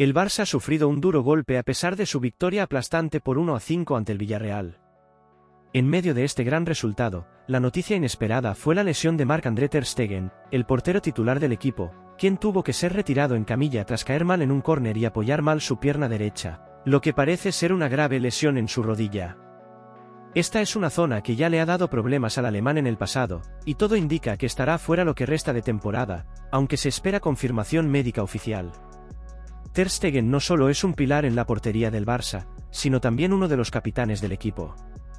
El Barça ha sufrido un duro golpe a pesar de su victoria aplastante por 1-5 ante el Villarreal. En medio de este gran resultado, la noticia inesperada fue la lesión de Marc-André ter Stegen, el portero titular del equipo, quien tuvo que ser retirado en camilla tras caer mal en un córner y apoyar mal su pierna derecha, lo que parece ser una grave lesión en su rodilla. Esta es una zona que ya le ha dado problemas al alemán en el pasado, y todo indica que estará fuera lo que resta de temporada, aunque se espera confirmación médica oficial. Ter Stegen no solo es un pilar en la portería del Barça, sino también uno de los capitanes del equipo.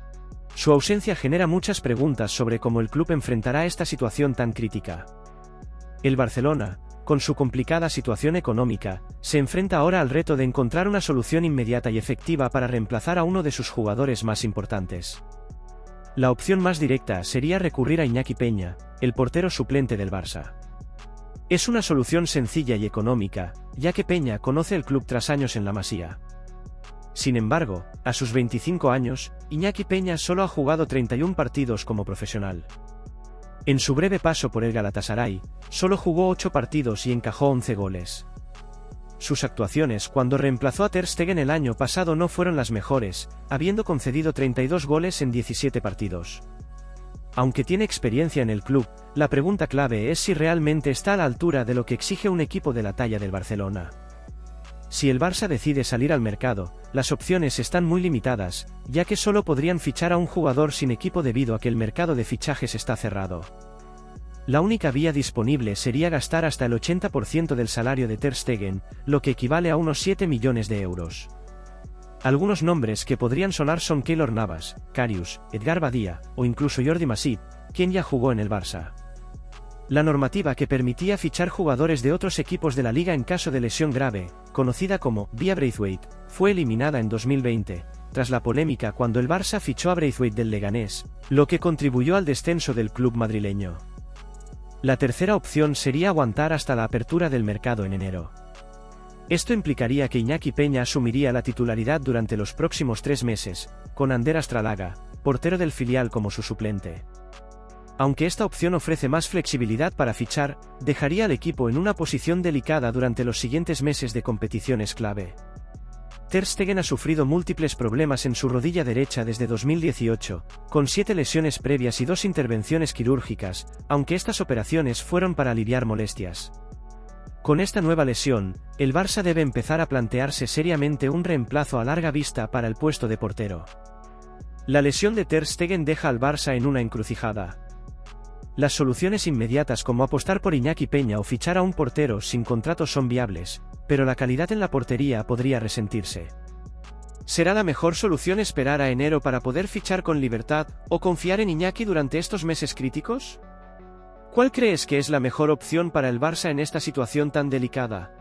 Su ausencia genera muchas preguntas sobre cómo el club enfrentará esta situación tan crítica. El Barcelona, con su complicada situación económica, se enfrenta ahora al reto de encontrar una solución inmediata y efectiva para reemplazar a uno de sus jugadores más importantes. La opción más directa sería recurrir a Iñaki Peña, el portero suplente del Barça. Es una solución sencilla y económica, ya que Peña conoce el club tras años en la Masía. Sin embargo, a sus 25 años, Iñaki Peña solo ha jugado 31 partidos como profesional. En su breve paso por el Galatasaray, solo jugó 8 partidos y encajó 11 goles. Sus actuaciones cuando reemplazó a Ter Stegen el año pasado no fueron las mejores, habiendo concedido 32 goles en 17 partidos. Aunque tiene experiencia en el club, la pregunta clave es si realmente está a la altura de lo que exige un equipo de la talla del Barcelona. Si el Barça decide salir al mercado, las opciones están muy limitadas, ya que solo podrían fichar a un jugador sin equipo debido a que el mercado de fichajes está cerrado. La única vía disponible sería gastar hasta el 80% del salario de Ter Stegen, lo que equivale a unos 7 millones de euros. Algunos nombres que podrían sonar son Keylor Navas, Karius, Edgar Badía, o incluso Jordi Masip, quien ya jugó en el Barça. La normativa que permitía fichar jugadores de otros equipos de la liga en caso de lesión grave, conocida como Vía Braithwaite, fue eliminada en 2020, tras la polémica cuando el Barça fichó a Braithwaite del Leganés, lo que contribuyó al descenso del club madrileño. La tercera opción sería aguantar hasta la apertura del mercado en enero. Esto implicaría que Iñaki Peña asumiría la titularidad durante los próximos 3 meses, con Ander Astralaga, portero del filial, como su suplente. Aunque esta opción ofrece más flexibilidad para fichar, dejaría al equipo en una posición delicada durante los siguientes meses de competiciones clave. Ter Stegen ha sufrido múltiples problemas en su rodilla derecha desde 2018, con 7 lesiones previas y 2 intervenciones quirúrgicas, aunque estas operaciones fueron para aliviar molestias. Con esta nueva lesión, el Barça debe empezar a plantearse seriamente un reemplazo a larga vista para el puesto de portero. La lesión de Ter Stegen deja al Barça en una encrucijada. Las soluciones inmediatas como apostar por Iñaki Peña o fichar a un portero sin contrato son viables, pero la calidad en la portería podría resentirse. ¿Será la mejor solución esperar a enero para poder fichar con libertad, o confiar en Iñaki durante estos meses críticos? ¿Cuál crees que es la mejor opción para el Barça en esta situación tan delicada?